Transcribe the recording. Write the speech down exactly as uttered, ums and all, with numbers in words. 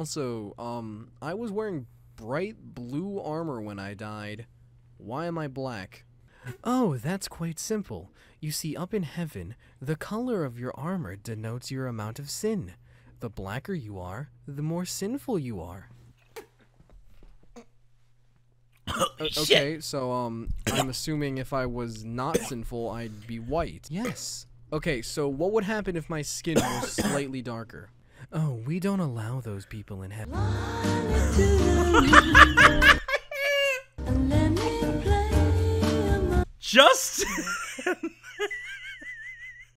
Also, um, I was wearing bright blue armor when I died. Why am I black? Oh, that's quite simple. You see, up in heaven, the color of your armor denotes your amount of sin. The blacker you are, the more sinful you are. Holy uh, okay, shit. so, um, I'm assuming if I was not sinful, I'd be white. Yes. Okay, so what would happen if my skin was slightly darker? Oh, we don't allow those people in heaven. Justin!